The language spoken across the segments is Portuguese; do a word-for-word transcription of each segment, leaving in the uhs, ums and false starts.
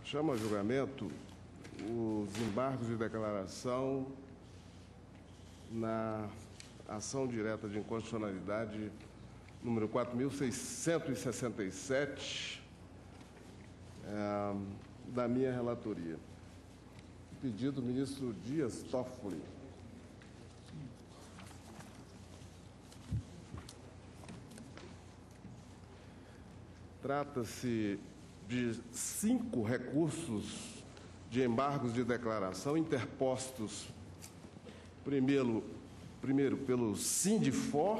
Chama a julgamento os embargos de declaração na ação direta de inconstitucionalidade número quatro mil seiscentos e sessenta e sete, é, da minha relatoria. Pedido do ministro Dias Toffoli. Trata-se de cinco recursos de embargos de declaração interpostos, primeiro, primeiro pelo Sindifor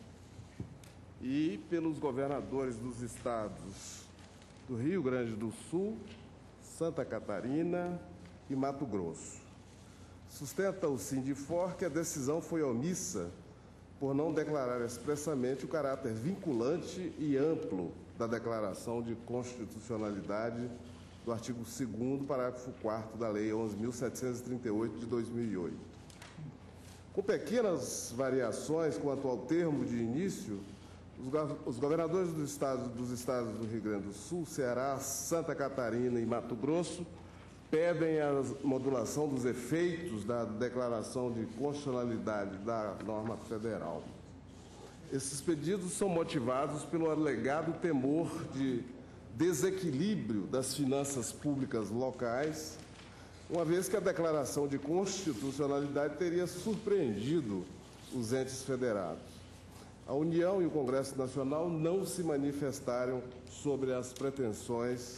e pelos governadores dos estados do Rio Grande do Sul, Santa Catarina e Mato Grosso. Sustenta o Sindifor que a decisão foi omissa por não declarar expressamente o caráter vinculante e amplo da Declaração de Constitucionalidade do artigo segundo, parágrafo quarto da Lei onze mil setecentos e trinta e oito de dois mil e oito. Com pequenas variações quanto ao termo de início, os governadores dos estados, dos estados do Rio Grande do Sul, Ceará, Santa Catarina e Mato Grosso pedem a modulação dos efeitos da declaração de constitucionalidade da norma federal. Esses pedidos são motivados pelo alegado temor de desequilíbrio das finanças públicas locais, uma vez que a declaração de constitucionalidade teria surpreendido os entes federados. A União e o Congresso Nacional não se manifestaram sobre as pretensões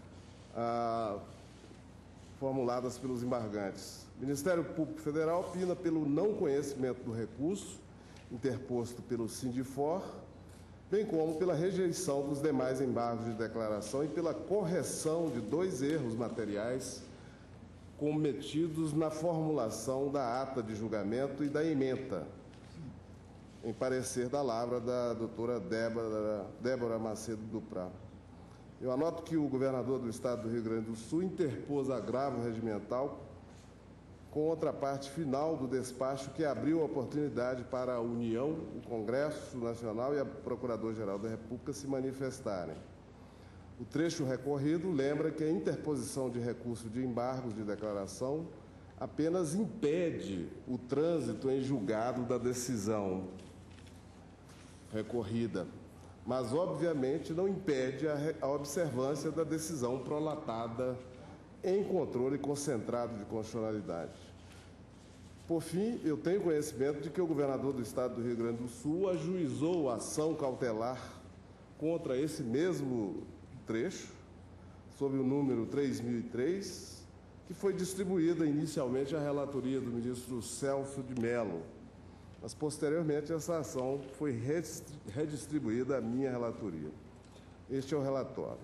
ah, formuladas pelos embargantes. O Ministério Público Federal opina pelo não conhecimento do recurso interposto pelo Sindifor, bem como pela rejeição dos demais embargos de declaração e pela correção de dois erros materiais cometidos na formulação da ata de julgamento e da ementa, em parecer da lavra da doutora Débora, Débora Macedo Duprá. Eu anoto que o governador do estado do Rio Grande do Sul interpôs agravo regimental contra a parte final do despacho que abriu a oportunidade para a União, o Congresso Nacional e a Procurador-Geral da República se manifestarem. O trecho recorrido lembra que a interposição de recurso de embargos de declaração apenas impede o trânsito em julgado da decisão recorrida, mas, obviamente, não impede a observância da decisão prolatada em controle concentrado de constitucionalidade. Por fim, eu tenho conhecimento de que o governador do estado do Rio Grande do Sul ajuizou a ação cautelar contra esse mesmo trecho, sob o número três mil e três, que foi distribuída inicialmente à relatoria do ministro Celso de Mello, mas posteriormente essa ação foi redistribuída à minha relatoria. Este é o relatório.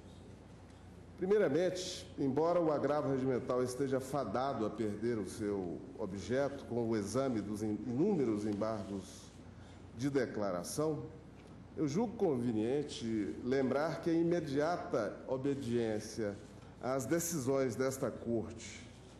Primeiramente, embora o agravo regimental esteja fadado a perder o seu objeto com o exame dos inúmeros embargos de declaração, eu julgo conveniente lembrar que a imediata obediência às decisões desta Corte,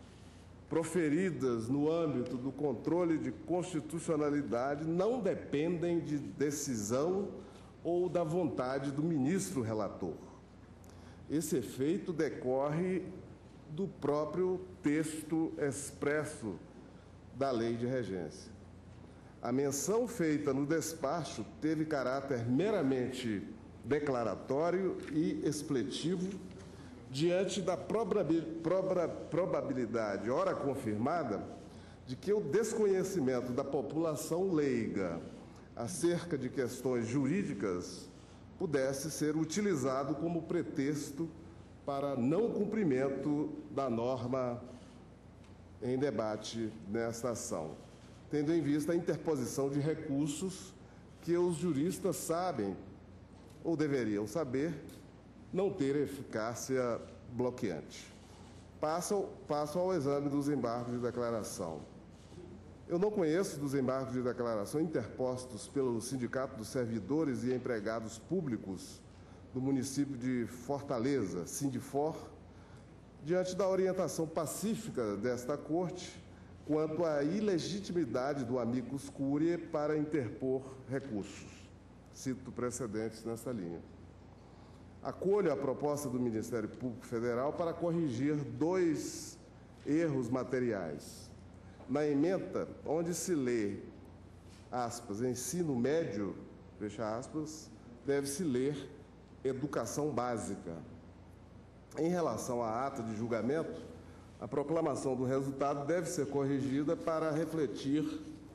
proferidas no âmbito do controle de constitucionalidade, não dependem de decisão ou da vontade do ministro relator. Esse efeito decorre do próprio texto expresso da Lei de Regência. A menção feita no despacho teve caráter meramente declaratório e expletivo diante da probabilidade, ora confirmada, de que o desconhecimento da população leiga acerca de questões jurídicas pudesse ser utilizado como pretexto para não cumprimento da norma em debate nesta ação, tendo em vista a interposição de recursos que os juristas sabem, ou deveriam saber, não ter eficácia bloqueante. Passo, passo ao exame dos embargos de declaração. Eu não conheço dos embargos de declaração interpostos pelo Sindicato dos Servidores e Empregados Públicos do município de Fortaleza, Sindifor, diante da orientação pacífica desta Corte quanto à ilegitimidade do amicus curiae para interpor recursos. Cito precedentes nessa linha. acolho a proposta do Ministério Público Federal para corrigir dois erros materiais. Na ementa, onde se lê, aspas, ensino médio, fecha aspas, deve-se ler educação básica. Em relação à ata de julgamento, a proclamação do resultado deve ser corrigida para refletir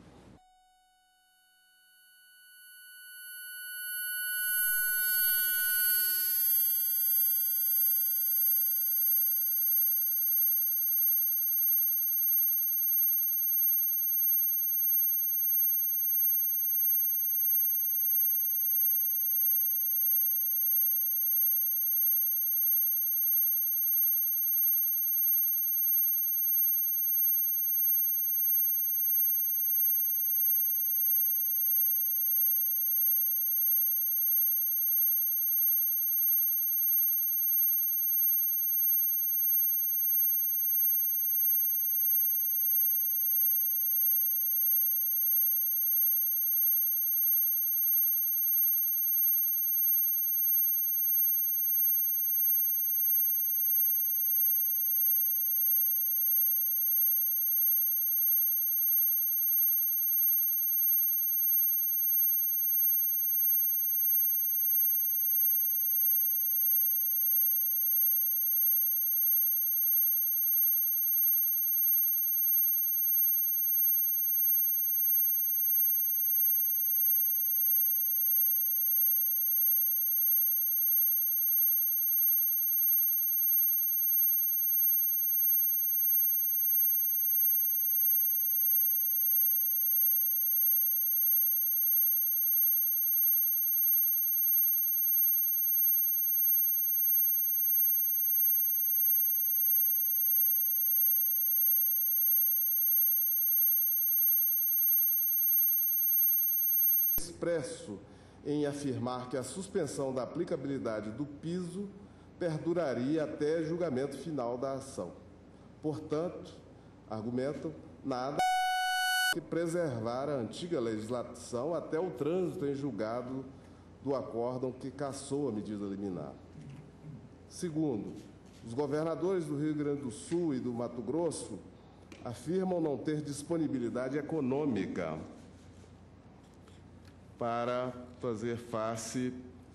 expresso em afirmar que a suspensão da aplicabilidade do piso perduraria até julgamento final da ação. Portanto, argumentam, nada que preservar a antiga legislação até o trânsito em julgado do acórdão que cassou a medida liminar. Segundo, os governadores do Rio Grande do Sul e do Mato Grosso afirmam não ter disponibilidade econômica para fazer face,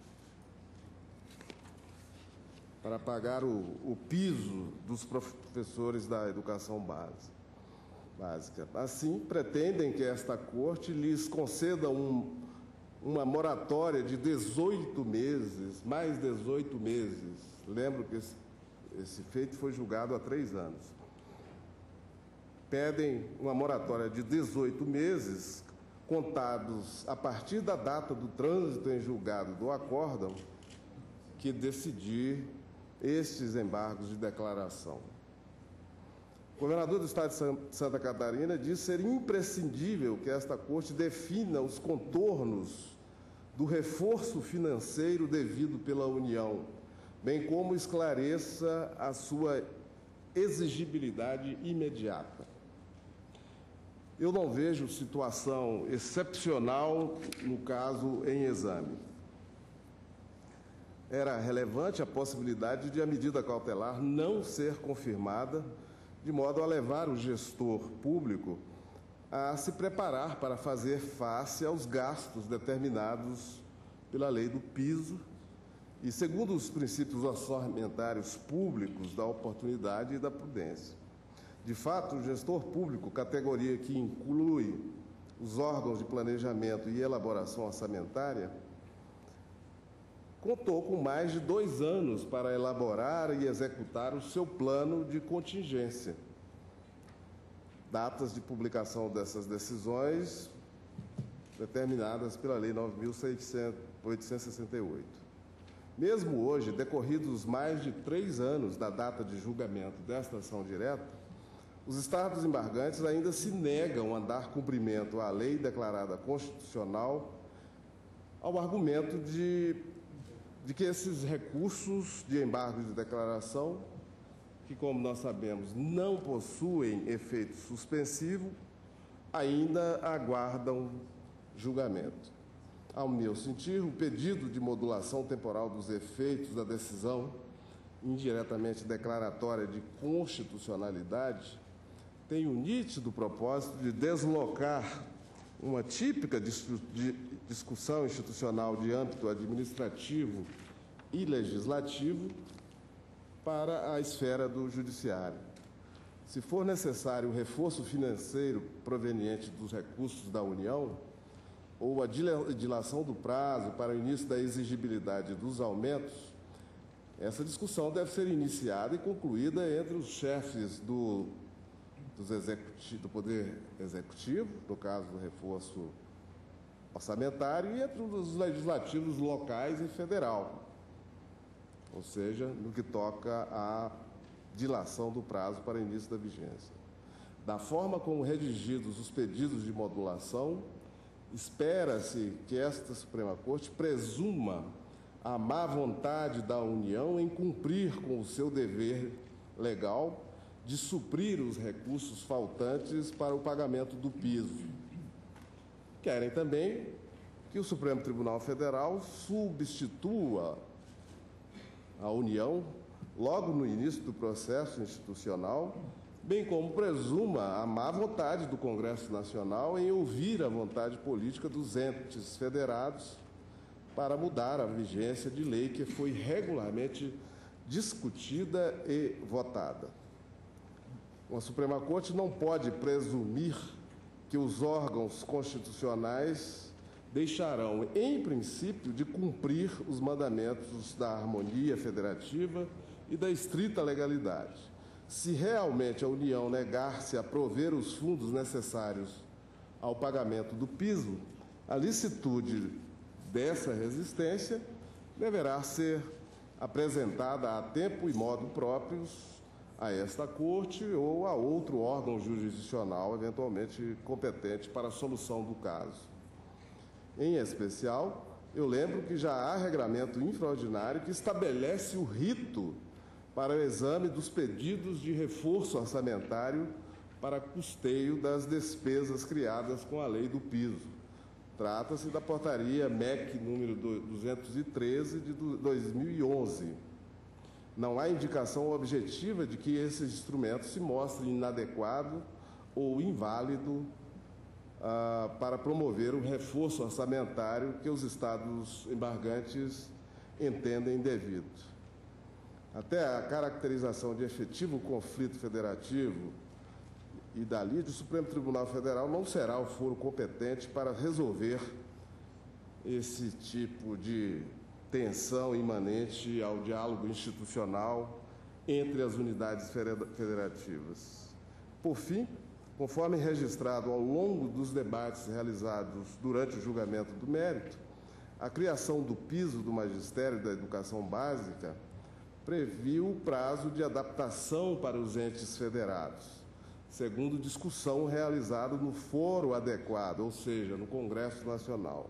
para pagar o, o piso dos professores da educação básica. Assim, pretendem que esta Corte lhes conceda um, uma moratória de dezoito meses, mais dezoito meses. Lembro que esse, esse feito foi julgado há três anos. Pedem uma moratória de dezoito meses, contados a partir da data do trânsito em julgado do acórdão, que decidir estes embargos de declaração. O governador do Estado de Santa Catarina diz ser imprescindível que esta Corte defina os contornos do reforço financeiro devido pela União, bem como esclareça a sua exigibilidade imediata. Eu não vejo situação excepcional no caso em exame. Era relevante a possibilidade de a medida cautelar não ser confirmada, de modo a levar o gestor público a se preparar para fazer face aos gastos determinados pela lei do piso e segundo os princípios orçamentários públicos da oportunidade e da prudência. De fato, o gestor público, categoria que inclui os órgãos de planejamento e elaboração orçamentária, contou com mais de dois anos para elaborar e executar o seu plano de contingência. Datas de publicação dessas decisões determinadas pela Lei nove mil oitocentos e sessenta e oito. Mesmo hoje, decorridos mais de três anos da data de julgamento desta ação direta, os estados embargantes ainda se negam a dar cumprimento à lei declarada constitucional ao argumento de, de que esses recursos de embargo de declaração, que, como nós sabemos, não possuem efeito suspensivo, ainda aguardam julgamento. Ao meu sentir, o pedido de modulação temporal dos efeitos da decisão indiretamente declaratória de constitucionalidade tem o nítido propósito de deslocar uma típica discussão institucional de âmbito administrativo e legislativo para a esfera do judiciário. Se for necessário o reforço financeiro proveniente dos recursos da União, ou a dilação do prazo para o início da exigibilidade dos aumentos, essa discussão deve ser iniciada e concluída entre os chefes do, dos executi- do Poder Executivo, no caso do reforço orçamentário, e entre os legislativos locais e federal, ou seja, no que toca à dilação do prazo para início da vigência. Da forma como redigidos os pedidos de modulação, espera-se que esta Suprema Corte presuma a má vontade da União em cumprir com o seu dever legal de suprir os recursos faltantes para o pagamento do piso. Querem também que o Supremo Tribunal Federal substitua a União logo no início do processo institucional, bem como presuma a má vontade do Congresso Nacional em ouvir a vontade política dos entes federados para mudar a vigência de lei que foi regularmente discutida e votada. A Suprema Corte não pode presumir que os órgãos constitucionais deixarão, em princípio, de cumprir os mandamentos da harmonia federativa e da estrita legalidade. Se realmente a União negar-se a prover os fundos necessários ao pagamento do piso, a licitude dessa resistência deverá ser apresentada a tempo e modo próprios a esta Corte ou a outro órgão jurisdicional eventualmente competente para a solução do caso. Em especial, eu lembro que já há regramento infraordinário que estabelece o rito para o exame dos pedidos de reforço orçamentário para custeio das despesas criadas com a lei do piso. Trata-se da portaria M E C número duzentos e treze de dois mil e onze. Não há indicação objetiva de que esse instrumento se mostre inadequado ou inválido ah, para promover o reforço orçamentário que os estados embargantes entendem devido. Até a caracterização de efetivo conflito federativo e dali, o Supremo Tribunal Federal não será o foro competente para resolver esse tipo de tensão imanente ao diálogo institucional entre as unidades federativas. Por fim, conforme registrado ao longo dos debates realizados durante o julgamento do mérito, a criação do piso do magistério da educação básica previu o prazo de adaptação para os entes federados, segundo discussão realizada no foro adequado, ou seja, no Congresso Nacional.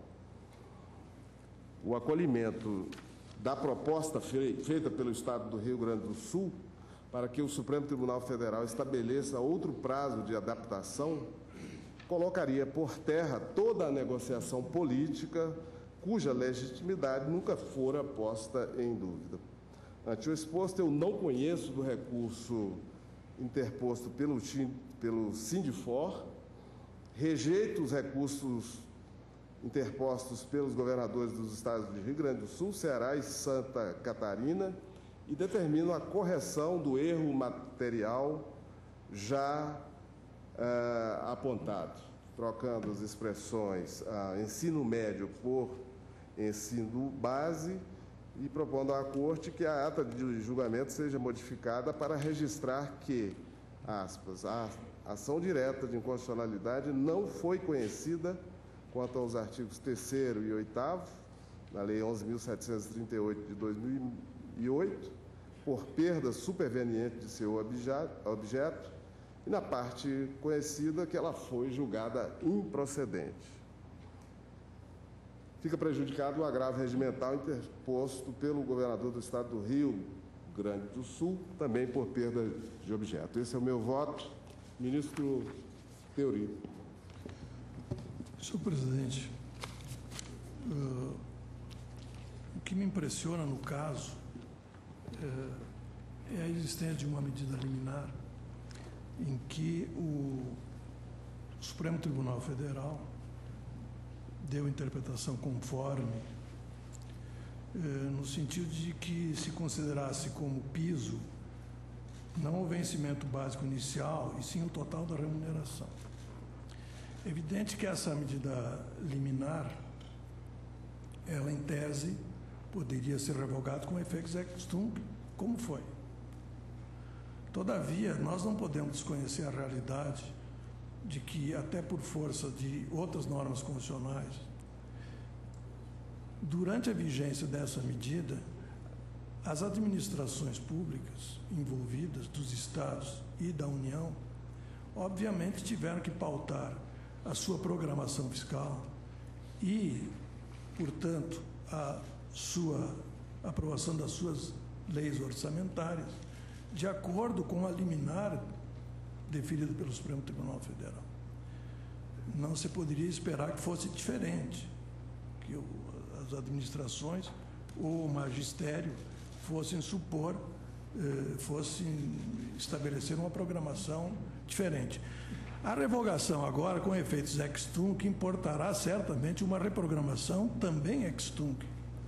O acolhimento da proposta feita pelo Estado do Rio Grande do Sul para que o Supremo Tribunal Federal estabeleça outro prazo de adaptação colocaria por terra toda a negociação política cuja legitimidade nunca fora posta em dúvida. Ante o exposto, eu não conheço do recurso interposto pelo, pelo Sindifor, rejeito os recursos interpostos pelos governadores dos estados de Rio Grande do Sul, Ceará e Santa Catarina e determino a correção do erro material já uh, apontado, trocando as expressões uh, ensino médio por ensino base e propondo à Corte que a ata de julgamento seja modificada para registrar que, aspas, a ação direta de inconstitucionalidade não foi conhecida quanto aos artigos terceiro e oitavo, na Lei onze mil setecentos e trinta e oito de dois mil e oito, por perda superveniente de seu objeto, e na parte conhecida que ela foi julgada improcedente. Fica prejudicado o agravo regimental interposto pelo governador do estado do Rio Grande do Sul, também por perda de objeto. Esse é o meu voto. Ministro Theori. Senhor presidente, Uh, o que me impressiona no caso uh, é a existência de uma medida liminar em que o Supremo Tribunal Federal deu interpretação conforme, uh, no sentido de que se considerasse como piso não o vencimento básico inicial, e sim o total da remuneração. É evidente que essa medida liminar, ela em tese poderia ser revogada com efeitos ex tunc, como foi. Todavia, nós não podemos desconhecer a realidade de que, até por força de outras normas constitucionais, durante a vigência dessa medida, as administrações públicas envolvidas, dos estados e da União, obviamente tiveram que pautar a sua programação fiscal e, portanto, a sua aprovação das suas leis orçamentárias, de acordo com a liminar deferida pelo Supremo Tribunal Federal. Não se poderia esperar que fosse diferente, que as administrações ou o magistério fossem supor, eh, fossem estabelecer uma programação diferente. A revogação agora, com efeitos ex tunc, importará certamente uma reprogramação também ex tunc.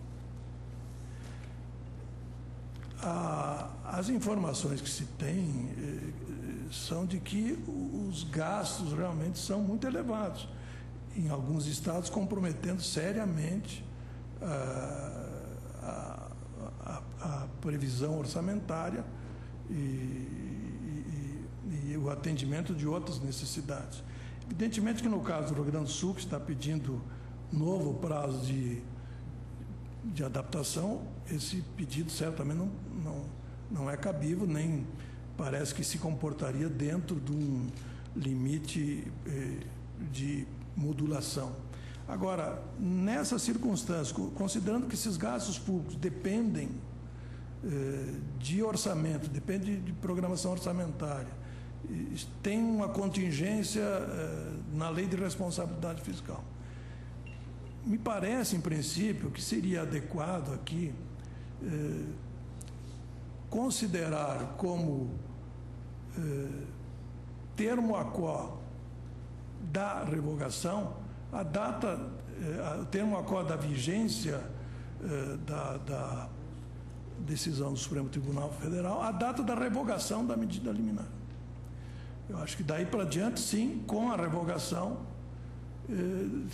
A, as informações que se tem eh, são de que os gastos realmente são muito elevados, em alguns estados comprometendo seriamente a, a, a, a previsão orçamentária e, e, e o atendimento de outras necessidades. Evidentemente que no caso do Rio Grande do Sul, que está pedindo novo prazo de, de adaptação, esse pedido certamente não, não, não é cabível, nem parece que se comportaria dentro de um limite eh, de modulação. Agora, nessa circunstância, considerando que esses gastos públicos dependem eh, de orçamento, dependem de programação orçamentária, tem uma contingência eh, na lei de responsabilidade fiscal. Me parece, em princípio, que seria adequado aqui eh, considerar como eh, termo a qual da revogação a data, eh, o termo a qual da vigência eh, da, da decisão do Supremo Tribunal Federal, a data da revogação da medida liminar. Eu acho que daí para diante, sim, com a revogação, eh,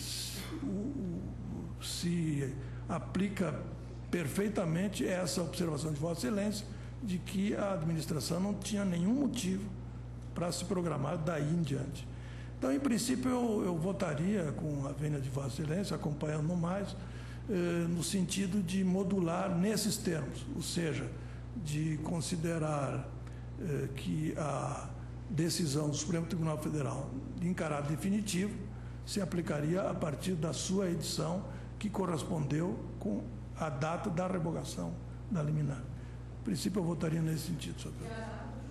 se aplica perfeitamente essa observação de Vossa Excelência de que a administração não tinha nenhum motivo para se programar daí em diante. Então, em princípio, eu, eu votaria com a vênia de Vossa Excelência, acompanhando mais, eh, no sentido de modular nesses termos, ou seja, de considerar eh, que a decisão do Supremo Tribunal Federal, em caráter definitivo, se aplicaria a partir da sua edição, que correspondeu com a data da revogação da liminar. Em princípio, eu votaria nesse sentido, senhor presidente.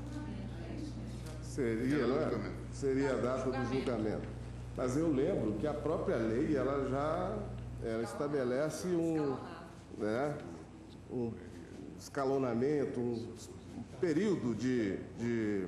Seria, não é? Seria a data do julgamento. Mas eu lembro que a própria lei, ela já ela estabelece um, né, um escalonamento, um período de, de,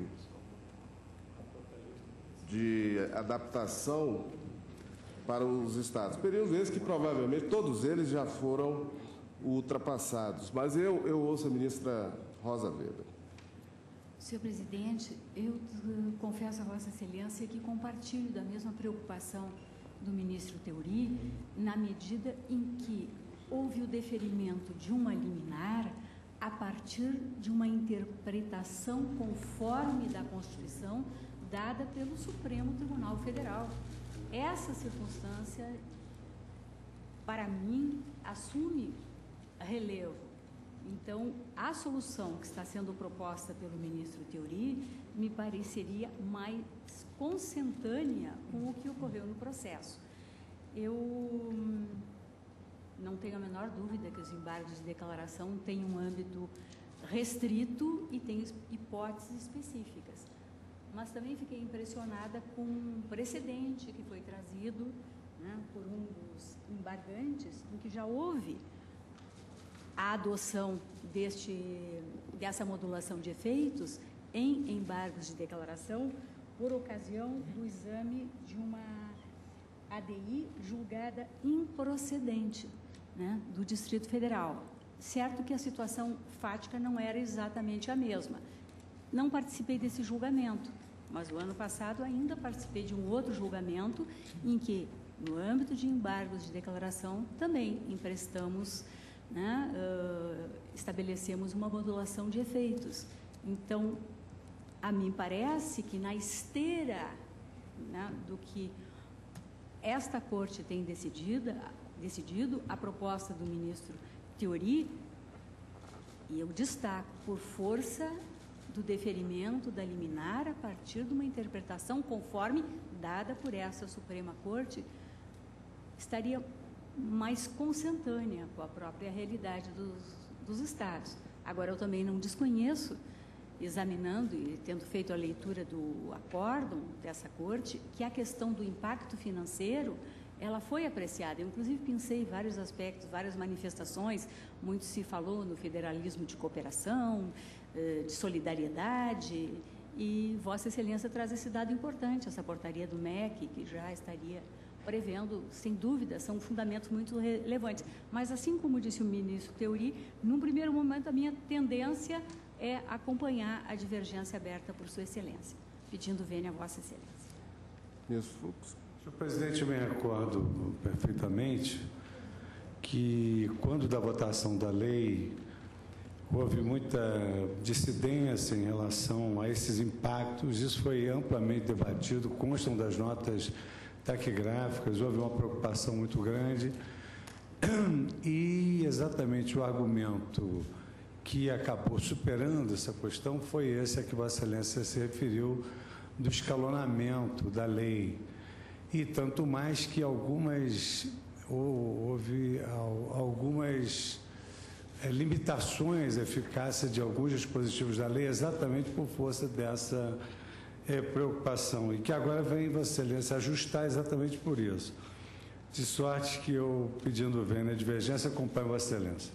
de adaptação para os estados. Período esse que provavelmente todos eles já foram ultrapassados. Mas eu, eu ouço a ministra Rosa Weber. Senhor presidente, eu uh, confesso a Vossa Excelência que compartilho da mesma preocupação do ministro Teori, na medida em que houve o deferimento de uma liminar a partir de uma interpretação conforme da Constituição dada pelo Supremo Tribunal Federal. Essa circunstância, para mim, assume relevo. Então, a solução que está sendo proposta pelo ministro Teori me pareceria mais consentânea com o que ocorreu no processo. Eu não tenho a menor dúvida que os embargos de declaração têm um âmbito restrito e têm hipóteses específicas. Mas também fiquei impressionada com um precedente que foi trazido, né, por um dos embargantes, em que já houve a adoção deste, dessa modulação de efeitos em embargos de declaração por ocasião do exame de uma A D I julgada improcedente, né, do Distrito Federal. Certo que a situação fática não era exatamente a mesma. Não participei desse julgamento, mas o ano passado ainda participei de um outro julgamento em que, no âmbito de embargos de declaração, também emprestamos, né, uh, estabelecemos uma modulação de efeitos. Então, a mim parece que na esteira, né, do que esta Corte tem decidida, decidido, a proposta do ministro Teori, e eu destaco, por força do deferimento da liminar a partir de uma interpretação conforme dada por essa Suprema Corte, estaria mais consentânea com a própria realidade dos, dos estados. Agora, eu também não desconheço, examinando e tendo feito a leitura do acórdão dessa Corte, que a questão do impacto financeiro, ela foi apreciada. Eu, inclusive, pensei vários aspectos, várias manifestações, muito se falou no federalismo de cooperação, de solidariedade, e Vossa Excelência traz esse dado importante, essa portaria do M E C, que já estaria prevendo, sem dúvida, são fundamentos muito relevantes. Mas, assim como disse o ministro Teori, num primeiro momento, a minha tendência é acompanhar a divergência aberta por Sua Excelência, pedindo vênia a Vossa Excelência. Ministro Fux. Senhor presidente, eu me recordo perfeitamente que, quando da votação da lei, houve muita dissidência em relação a esses impactos. Isso foi amplamente debatido, constam das notas taquigráficas, houve uma preocupação muito grande. E exatamente o argumento que acabou superando essa questão foi esse a que Vossa Excelência se referiu, do escalonamento da lei. E tanto mais que algumas, houve algumas limitações à eficácia de alguns dispositivos da lei, exatamente por força dessa é, preocupação, e que agora vem Vossa Excelência ajustar exatamente por isso. De sorte que eu, pedindo vênia a divergência, acompanho Vossa Excelência.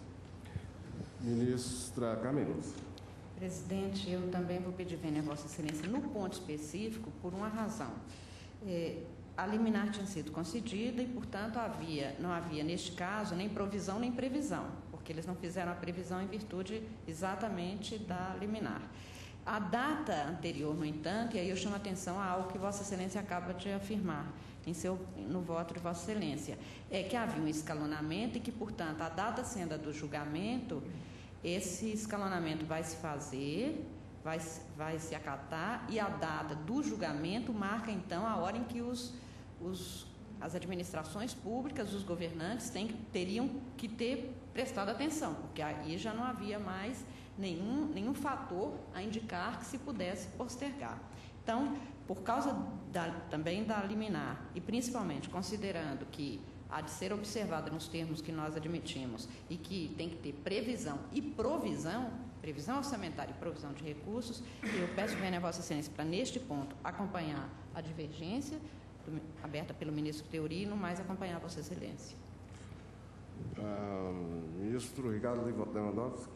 Ministra Camila. Presidente, eu também vou pedir vênia a Vossa Excelência no ponto específico, por uma razão. É, a liminar tinha sido concedida e, portanto, havia, não havia, neste caso, nem provisão nem previsão, porque eles não fizeram a previsão em virtude exatamente da liminar. A data anterior, no entanto, e aí eu chamo a atenção a algo que Vossa Excelência acaba de afirmar em seu, no voto de Vossa Excelência, é que havia um escalonamento e que, portanto, a data sendo a do julgamento, esse escalonamento vai se fazer, vai, vai se acatar, e a data do julgamento marca, então, a hora em que os, os, as administrações públicas, os governantes, têm, teriam que ter prestado atenção, porque aí já não havia mais nenhum, nenhum fator a indicar que se pudesse postergar. Então, por causa da, também da liminar, e principalmente considerando que há de ser observada nos termos que nós admitimos e que tem que ter previsão e provisão, previsão orçamentária e provisão de recursos, eu peço vênia a Vossa Excelência para, neste ponto, acompanhar a divergência do, aberta pelo ministro Teori e, no mais, acompanhar a Vossa Excelência. Ah, ministro Ricardo Lewandowski.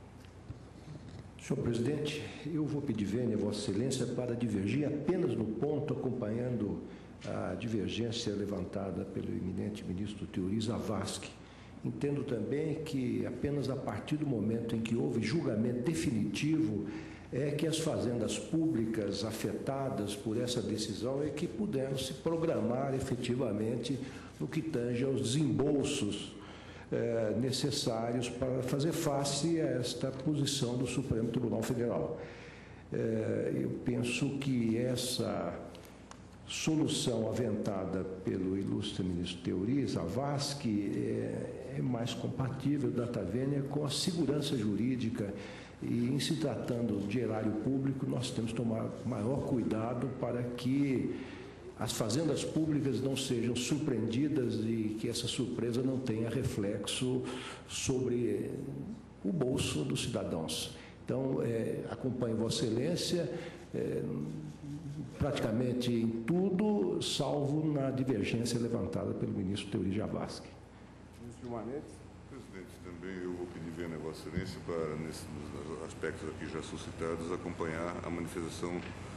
Senhor presidente, eu vou pedir vênia a Vossa Excelência para divergir apenas no ponto, acompanhando a divergência levantada pelo eminente ministro Teori Zavascki. Entendo também que apenas a partir do momento em que houve julgamento definitivo é que as fazendas públicas afetadas por essa decisão é que puderam se programar efetivamente no que tange aos desembolsos eh, necessários para fazer face a esta posição do Supremo Tribunal Federal. Eh, eu penso que essa solução aventada pelo ilustre ministro Teori Zavascki é, é mais compatível, data vênia, com a segurança jurídica, e em se tratando de erário público, nós temos que tomar maior cuidado para que as fazendas públicas não sejam surpreendidas e que essa surpresa não tenha reflexo sobre o bolso dos cidadãos. Então, é, acompanho Vossa Excelência é, praticamente em tudo, salvo na divergência levantada pelo ministro Teori Zavascki. Ministro Marnetes. Presidente, também eu vou pedir vênia a Vossa Excelência para, nesses aspectos aqui já suscitados, acompanhar a manifestação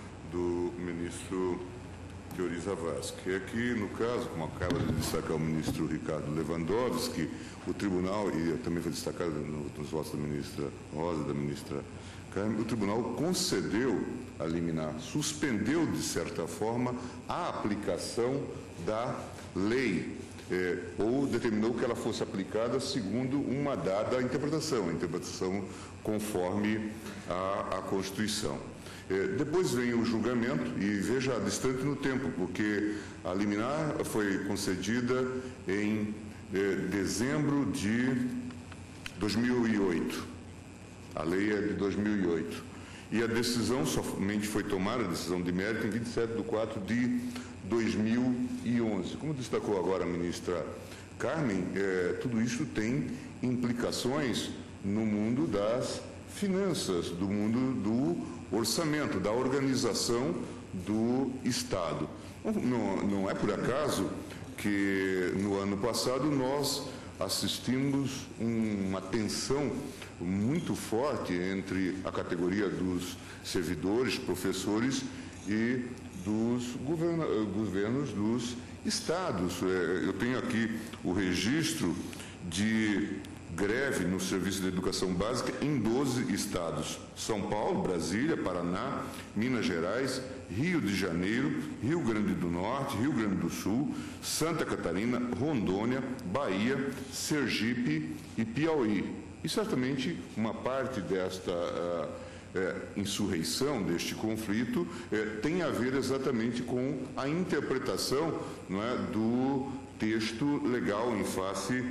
do ministro Teori Zavascki. É que, no caso, como acaba de destacar o ministro Ricardo Lewandowski, o tribunal, e também foi destacado nos votos da ministra Rosa e da ministra Carmen, o tribunal concedeu a liminar, suspendeu, de certa forma, a aplicação da lei, eh, ou determinou que ela fosse aplicada segundo uma dada interpretação, a interpretação conforme a, a Constituição. Eh, depois vem o julgamento, e veja distante no tempo, porque a liminar foi concedida em eh, dezembro de dois mil e oito. A lei é de dois mil e oito. E a decisão somente foi tomada, a decisão de mérito, em vinte e sete de quatro de dois mil e onze. Como destacou agora a ministra Carmen, eh, tudo isso tem implicações no mundo das finanças, do mundo do orçamento, da organização do Estado. Não, não é por acaso que no ano passado nós assistimos uma tensão muito forte entre a categoria dos servidores, professores e dos governa, governos dos estados. Eu tenho aqui o registro de greve no Serviço de Educação Básica em doze estados: São Paulo, Brasília, Paraná, Minas Gerais, Rio de Janeiro, Rio Grande do Norte, Rio Grande do Sul, Santa Catarina, Rondônia, Bahia, Sergipe e Piauí. E certamente uma parte desta uh, uh, insurreição, deste conflito, uh, tem a ver exatamente com a interpretação, não é, do texto legal em face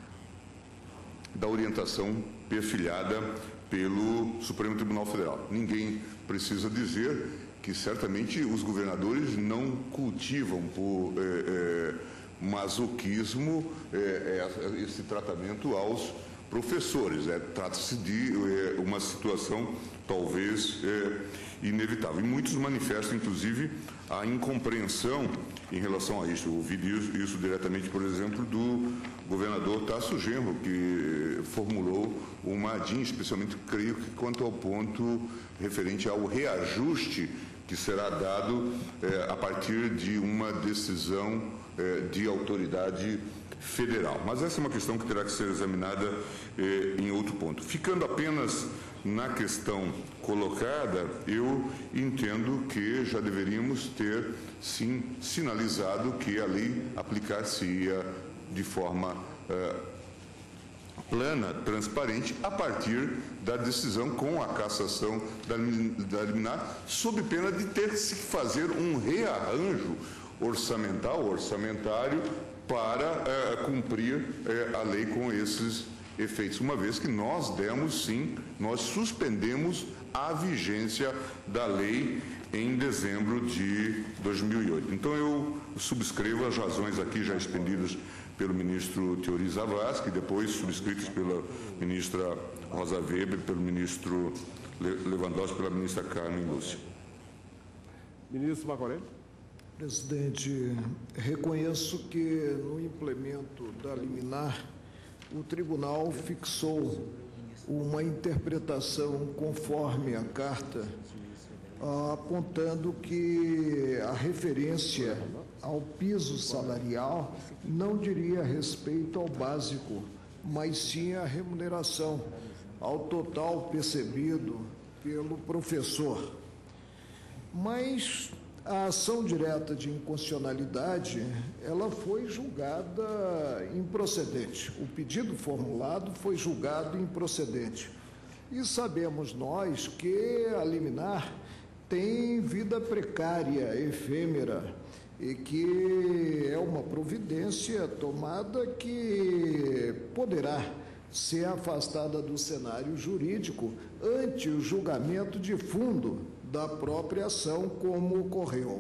da orientação perfilhada pelo Supremo Tribunal Federal. Ninguém precisa dizer que certamente os governadores não cultivam por eh, eh, masoquismo eh, esse tratamento aos professores. É, trata-se de é, uma situação talvez é, inevitável. E muitos manifestam, inclusive, a incompreensão em relação a isso. Eu ouvi isso, isso diretamente, por exemplo, do governador Tasso Genro, que formulou uma D I N, especialmente, creio que quanto ao ponto referente ao reajuste que será dado é, a partir de uma decisão é, de autoridade federal. Mas essa é uma questão que terá que ser examinada eh, em outro ponto. Ficando apenas na questão colocada, eu entendo que já deveríamos ter, sim, sinalizado que a lei aplicar-se-ia de forma eh, plana, transparente, a partir da decisão com a cassação da, da liminar, sob pena de ter que fazer um rearranjo orçamental, orçamentário, para eh, cumprir eh, a lei com esses efeitos, uma vez que nós demos, sim, nós suspendemos a vigência da lei em dezembro de dois mil e oito. Então, eu subscrevo as razões aqui já expendidas pelo ministro Teori Zavascki, depois subscritas pela ministra Rosa Weber, pelo ministro Lewandowski, pela ministra Carmen Lúcia. Ministro Macorelli. Presidente, reconheço que no implemento da liminar, o tribunal fixou uma interpretação conforme a carta, apontando que a referência ao piso salarial não diria respeito ao básico, mas sim à remuneração, ao total percebido pelo professor. Mas a ação direta de inconstitucionalidade, ela foi julgada improcedente. O pedido formulado foi julgado improcedente. E sabemos nós que a liminar tem vida precária, efêmera, e que é uma providência tomada que poderá ser afastada do cenário jurídico ante o julgamento de fundo da própria ação, como ocorreu.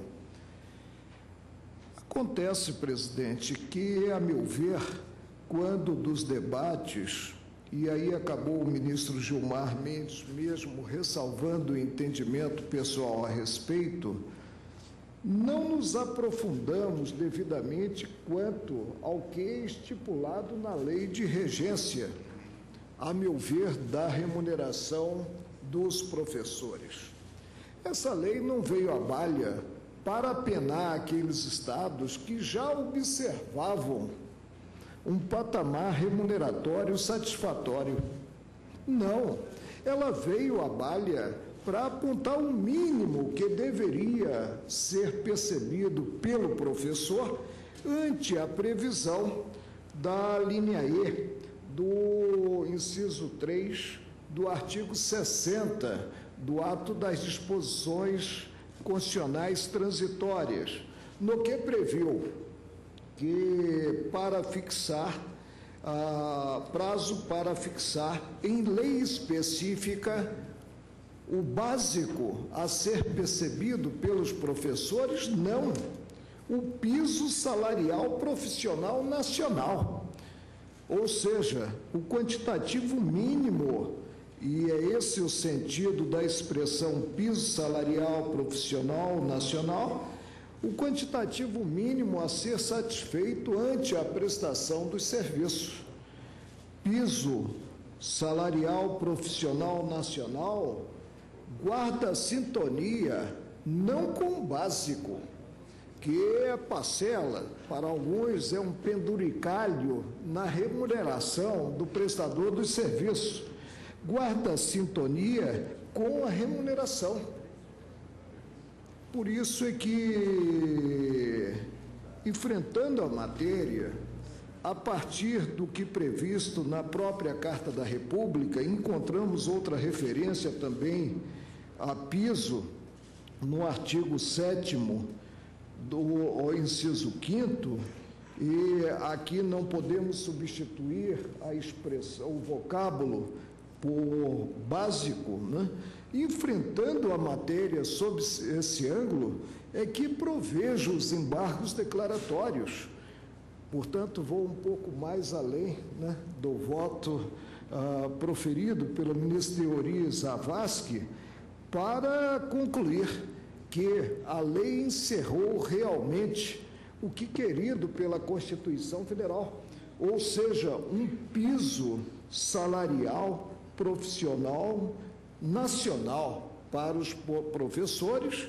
Acontece, presidente, que, a meu ver, quando dos debates e aí acabou o ministro Gilmar Mendes mesmo ressalvando o entendimento pessoal a respeito, não nos aprofundamos devidamente quanto ao que é estipulado na lei de regência, a meu ver, da remuneração dos professores. Essa lei não veio à balha para penar aqueles estados que já observavam um patamar remuneratório satisfatório. Não, ela veio à balha para apontar o mínimo que deveria ser percebido pelo professor ante a previsão da linha E do inciso três do artigo sessenta do ato das disposições constitucionais transitórias, no que previu que para fixar, ah, prazo para fixar em lei específica o básico a ser percebido pelos professores, não, o piso salarial profissional nacional, ou seja, o quantitativo mínimo, e é esse o sentido da expressão piso salarial profissional nacional, o quantitativo mínimo a ser satisfeito ante a prestação dos serviços. Piso salarial profissional nacional guarda sintonia não com o básico, que é parcela, para alguns é um penduricalho na remuneração do prestador dos serviços, guarda sintonia com a remuneração. Por isso é que, enfrentando a matéria, a partir do que previsto na própria Carta da República, encontramos outra referência também a piso no artigo sétimo do inciso quinto, e aqui não podemos substituir a expressão, o vocábulo por básico, né? Enfrentando a matéria sob esse ângulo, é que provejo os embargos declaratórios. Portanto, vou um pouco mais além, né, do voto ah, proferido pelo ministro Teori Zavascki, para concluir que a lei encerrou realmente o que querido pela Constituição Federal, ou seja, um piso salarial profissional nacional para os professores,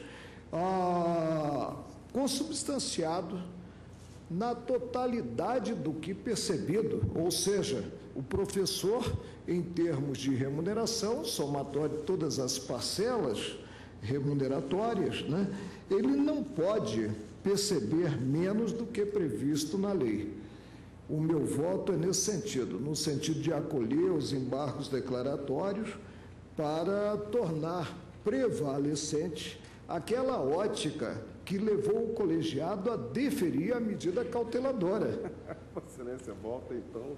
ah, consubstanciado na totalidade do que percebido, ou seja, o professor, em termos de remuneração, somatório de todas as parcelas remuneratórias, né, ele não pode perceber menos do que previsto na lei. O meu voto é nesse sentido, no sentido de acolher os embargos declaratórios para tornar prevalecente aquela ótica que levou o colegiado a deferir a medida cauteladora. Excelência, volta então,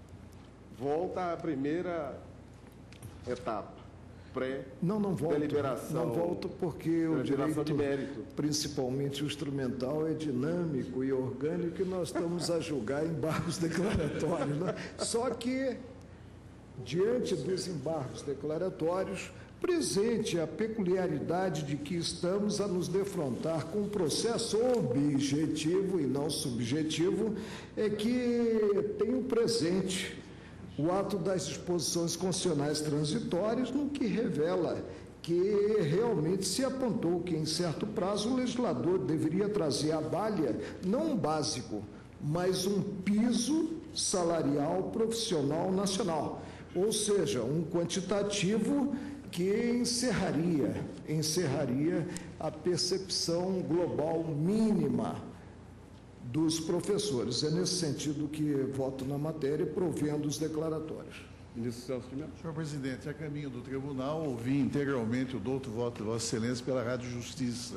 volta à primeira etapa, pré Não, não volto. deliberação. Não volto porque o direito, de mérito, principalmente o instrumental, é dinâmico e orgânico e nós estamos a julgar embargos declaratórios, né? Só que, diante dos embargos declaratórios, presente a peculiaridade de que estamos a nos defrontar com um processo objetivo e não subjetivo, é que tem o presente o ato das disposições constitucionais transitórias, no que revela que realmente se apontou que, em certo prazo, o legislador deveria trazer à balha não um básico, mas um piso salarial profissional nacional, ou seja, um quantitativo que encerraria, encerraria a percepção global mínima dos professores. É nesse sentido que voto na matéria, provendo os declaratórios. Ministro Celso de Mello. Senhor presidente, a caminho do tribunal, ouvi integralmente o douto voto de Vossa Excelência pela Rádio Justiça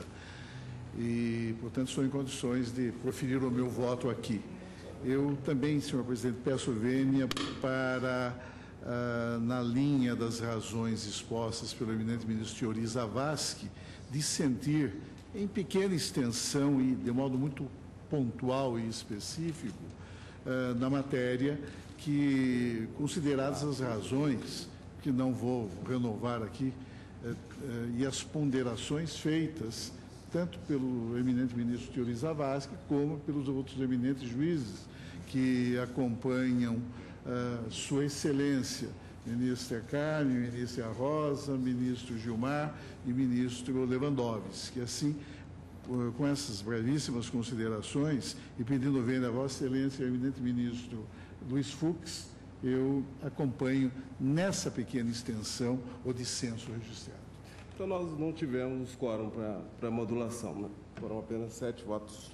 e, portanto, estou em condições de proferir o meu voto aqui. Eu também, senhor presidente, peço vênia para, ah, na linha das razões expostas pelo eminente ministro Teori Zavascki, dissentir em pequena extensão e de modo muito pontual e específico uh, na matéria, que, consideradas as razões, que não vou renovar aqui, eh, eh, e as ponderações feitas, tanto pelo eminente ministro Teori Zavascki, como pelos outros eminentes juízes que acompanham uh, Sua Excelência, ministra Carmen, ministra Rosa, ministro Gilmar e ministro Lewandowski. Assim, com essas brevíssimas considerações, e pedindo vênia a Vossa Excelência e ao eminente ministro Luiz Fux, eu acompanho nessa pequena extensão o dissenso registrado. Então, nós não tivemos quórum para modulação, né? Foram apenas sete votos.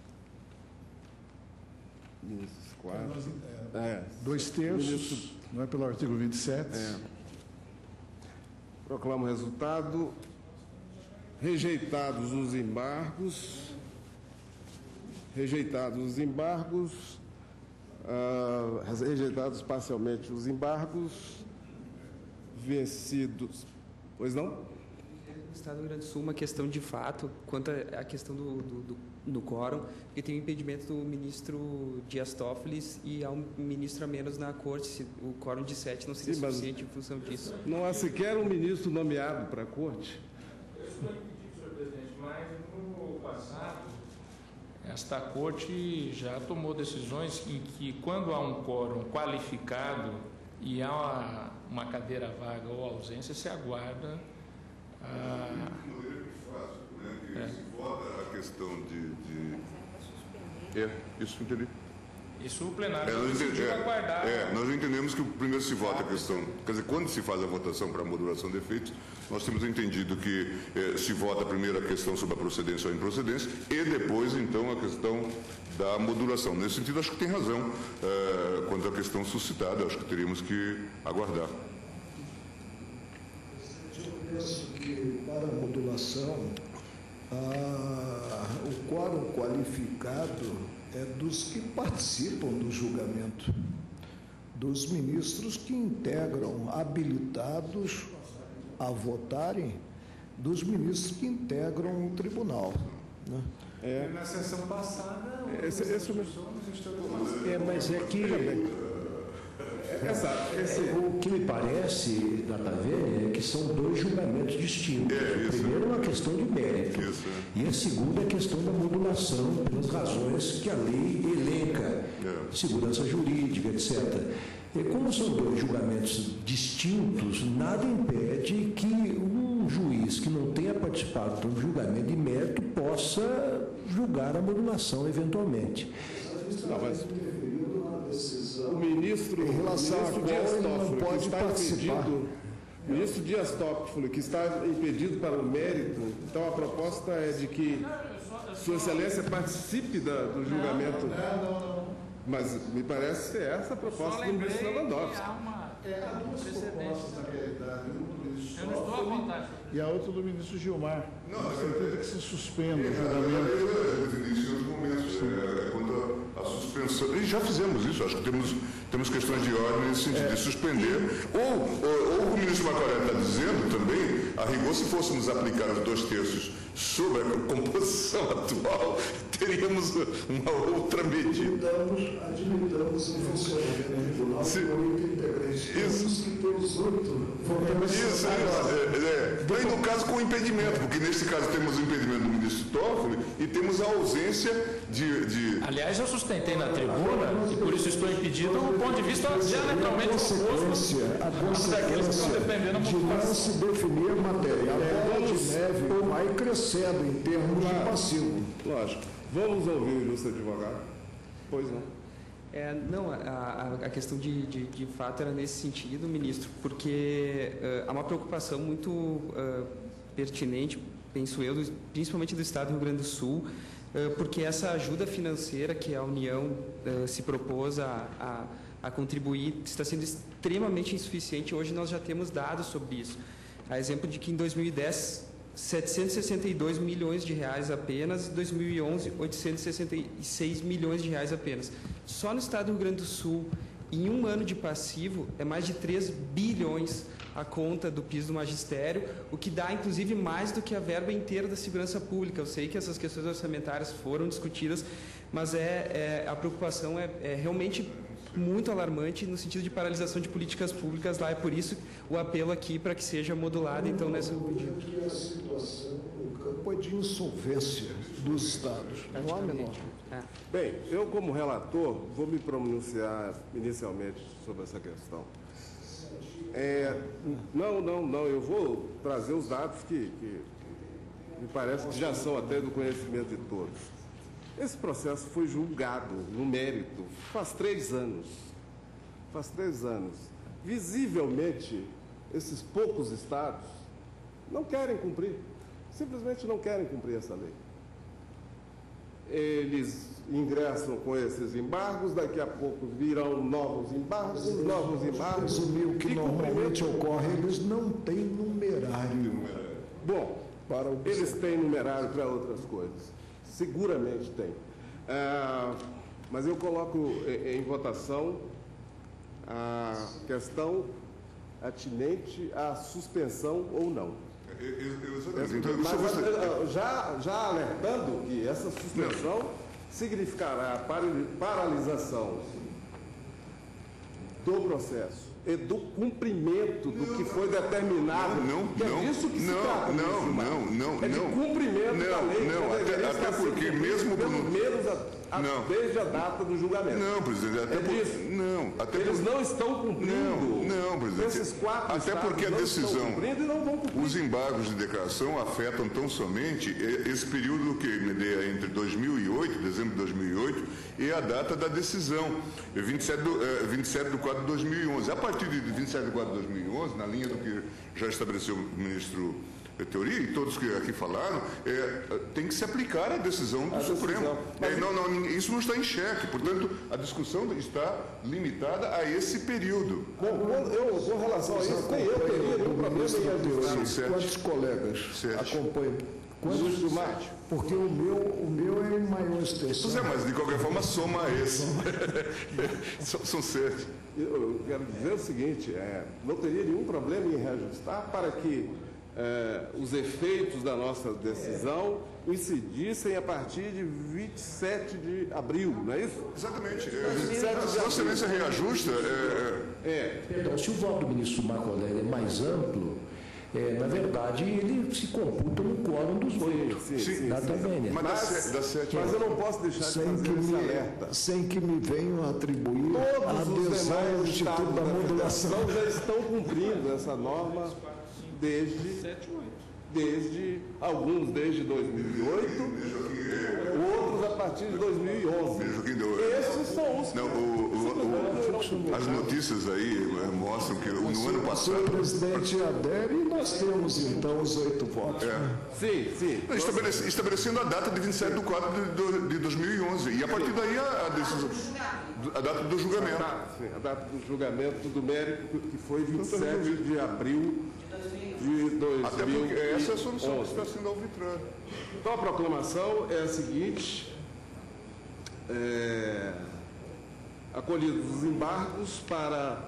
Ministros, quatro. É, é. Dois terços, Ministro... não é pelo artigo vinte e sete. É. Proclamo o resultado. Rejeitados os embargos. Rejeitados os embargos. Uh, rejeitados parcialmente os embargos. Vencidos. Pois não? No Estado do Rio Grande do Sul, uma questão de fato, quanto à questão do, do, do, do quórum, porque tem o impedimento do ministro Dias Toffoli e há um ministro a menos na corte, se o quórum de sete não seria Sim, suficiente em função disso. Não há sequer um ministro nomeado para a corte? Eu estou impedido, senhor presidente, mas no passado, esta corte já tomou decisões em que, quando há um quórum qualificado e há uma, uma cadeira vaga ou ausência, se aguarda. Ah, é. Se vota a questão de, de... É, isso entendi. Isso o plenário é, nós decidiu é, aguardar. É, nós entendemos que primeiro se vota a questão... Quer dizer, quando se faz a votação para a modulação de efeitos, nós temos entendido que é, se vota primeiro a questão sobre a procedência ou improcedência e depois, então, a questão da modulação. Nesse sentido, acho que tem razão é, quanto à questão suscitada. Acho que teríamos que aguardar. Eu penso que, para a modulação, a, o quórum qualificado é dos que participam do julgamento, dos ministros que integram, habilitados a votarem, dos ministros que integram o tribunal. Né? É. Na sessão passada, esse, esse é, mas é que... Exato. Esse... O que me parece, Datavênia, é que são dois julgamentos distintos. É, o primeiro é uma questão de mérito. Isso. E a segunda é a questão da modulação, pelas razões que a lei elenca, é. segurança jurídica, etcétera. E como são dois julgamentos distintos, nada impede que um juiz que não tenha participado do julgamento de mérito possa julgar a modulação eventualmente. Não, mas... O ministro, em relação o ministro a Dias qual Toffoli, não pode que está participar. impedido, o ministro Dias Toffoli, que está impedido para o mérito, então a proposta é de que Sua Excelência participe da, do julgamento. Não, não, não. Mas me parece ser essa a proposta do ministro Lewandowski. É, há duas propostas, na realidade, uma do ministro Eu não estou à vontade. e a outra do ministro Gilmar. Não, no sentido que se suspenda o É, julgamento. eu defendi isso em outros momentos. É, quanto a suspensão. E já fizemos isso, acho que temos, temos questões de ordem nesse sentido, de suspender. Ou, ou, ou o ministro Macoré está dizendo também, a rigor, se fôssemos aplicar os dois terços sobre a composição atual, teríamos uma outra medida. Admitamos, admitamos o funcionamento do tribunal por oito integrantes. Isso. Que pelos oito votamos. Isso, isso. É, é. Aí, no caso, com o impedimento, porque nesse caso temos o impedimento do ministro Toffoli e temos a ausência de, de... Aliás, eu sustentei na tribuna, e por isso estou impedido, do ponto de vista diametralmente oposto daqueles que estão defendendo a de não modulação. se definir matéria. A bola de neve vai crescendo em termos de passivo. Lógico. Vamos ouvir o ilustre advogado? Pois não. É, não, a, a, a questão de, de, de fato era nesse sentido, ministro, porque uh, há uma preocupação muito uh, pertinente, penso eu, do, principalmente do Estado do Rio Grande do Sul, uh, porque essa ajuda financeira que a União uh, se propôs a, a, a contribuir está sendo extremamente insuficiente. Hoje nós já temos dados sobre isso. A exemplo de que em dois mil e dez, setecentos e sessenta e dois milhões de reais apenas, em dois mil e onze, oitocentos e sessenta e seis milhões de reais apenas. Só no Estado do Rio Grande do Sul, em um ano de passivo, é mais de três bilhões a conta do piso do magistério, o que dá, inclusive, mais do que a verba inteira da segurança pública. Eu sei que essas questões orçamentárias foram discutidas, mas é, é, a preocupação é, é realmente muito alarmante no sentido de paralisação de políticas públicas lá. É por isso o apelo aqui para que seja modulado, então, nessa medida. A situação no campo é de insolvência dos estados, não há menor. Bem, eu como relator vou me pronunciar inicialmente sobre essa questão. É, não, não, não, eu vou trazer os dados que, que me parece que já são até do conhecimento de todos. Esse processo foi julgado no mérito faz três anos. Faz três anos. Visivelmente, esses poucos estados não querem cumprir, simplesmente não querem cumprir essa lei. Eles ingressam com esses embargos, daqui a pouco virão novos embargos, novos embargos. Presumir o que normalmente ocorre, eles não têm numerário. Bom, para o eles têm numerário para outras coisas. Seguramente tem. Ah, mas eu coloco em, em votação a questão atinente à suspensão ou não. Mas, já, já alertando que essa suspensão não. significará paralisação do processo e do cumprimento do que foi determinado. Não, que não, é disso que não, se trata. Não, não, não, é de não. cumprimento não, da lei. Não, até, até porque mesmo pelo por... menos a, a, não. desde a data do julgamento. Não, presidente, até é por... disso. Não, até Eles por... não estão cumprindo. Não, não, presidente. Esses quatro até porque a não decisão, estão cumprindo e não vão cumprir. Os embargos de declaração afetam tão somente esse período que me dê entre dois mil e oito, dezembro de dois mil e oito, e a data da decisão, vinte e sete de quatro de dois mil e onze. A partir de vinte e sete de quatro de dois mil e onze, na linha do que já estabeleceu o ministro Teori e todos que aqui falaram, é, tem que se aplicar a decisão do a Supremo. Decisão. É, não, não, isso não está em xeque, portanto, a discussão está limitada a esse período. Bom, eu, com relação a isso, nem eu teria nenhum problema em registrar. Quantos colegas Sete. acompanham? Quantos do mate? Porque o meu, o meu é em maior extensão. Pois é, mas de qualquer forma soma esse. são, são sete. Eu quero dizer o seguinte, é, não teria nenhum problema em reajustar para que é, os efeitos da nossa decisão incidissem a partir de vinte e sete de abril, não é isso? Exatamente. É, vinte e sete de abril. A excelência reajusta. É, é. Então, se o voto do ministro Marco Aurélio é mais amplo, É, na verdade, ele se computa no quórum dos oito. Sim, sim, sim, dá sim. também, né? Mas, mas, dá sete, mas eu não posso deixar de fazer que esse me, alerta. Sem que me venham atribuir Todos a adesão ao Instituto da Modulação. Já estão cumprindo essa norma desde, desde alguns desde dois mil e oito, outros a partir de dois mil e onze. Esses são os... Não, o, o, o, as notícias aí mostram que no o ano passado... O presidente adere e nós temos, então, os oito votos. É. Sim, sim. Estabelece, estabelecendo a data de vinte e sete de quatro de dois mil e onze. E a partir daí a, a decisão... A data do julgamento. Ah, sim, a data do julgamento do mérito, que foi vinte e sete de abril de dois mil e onze. Até porque essa é a solução que está sendo arbitrada. Então, a proclamação é a seguinte: é, acolhidos os embargos para,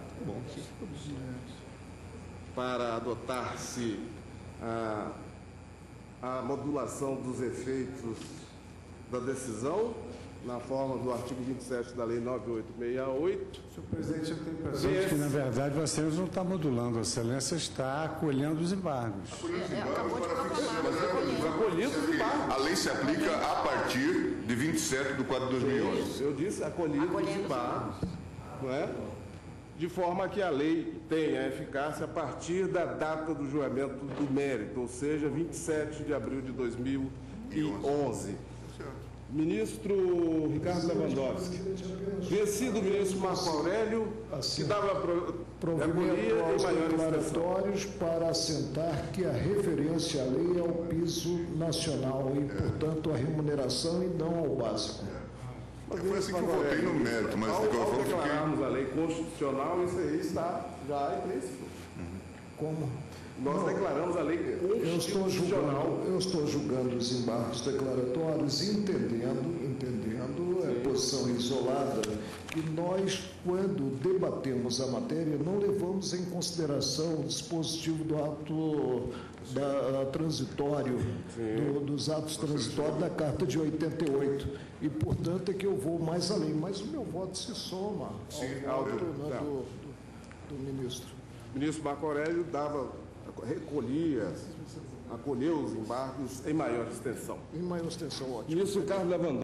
para adotar-se a, a modulação dos efeitos da decisão na forma do artigo vinte e sete da Lei nove mil oitocentos e sessenta e oito. Senhor presidente, eu tenho a impressão de que, na verdade, Vossa Excelência não está modulando, Vossa Excelência está acolhendo os embargos. É, acabou de proclamar, mas acolhidos os embargos. A lei se aplica a partir de vinte e sete de quatro de dois mil e onze. Eu disse acolhidos os embargos, não é? De forma que a lei tenha eficácia a partir da data do julgamento do mérito, ou seja, vinte e sete de abril de dois mil e onze. Ministro Ricardo Lewandowski, vencido o ministro Marco Aurélio, que dava pro, provimento aos declaratórios para assentar que a referência à lei é ao piso nacional e, portanto, à remuneração e não ao básico. Mas foi assim que eu votei no mérito, mas ao, de qualquer ao forma declararmos a lei constitucional, isso aí está já implícito. Como? Nós Não, declaramos a lei constitucional. Eu estou julgando, eu estou julgando os embargos declaratórios, entendendo, entendendo a posição isolada, que nós, quando debatemos a matéria, não levamos em consideração o dispositivo do ato da, transitório, do, dos atos transitórios da Carta de oitenta e oito. E, portanto, é que eu vou mais além. Mas o meu voto se soma Sim, ao ao voto do- né, tá. do, do, do ministro. O ministro Marco Aurélio dava, recolhia, acolheu os embargos em maior extensão. Em maior extensão, ótimo. Ministro Carlos Lewandowski.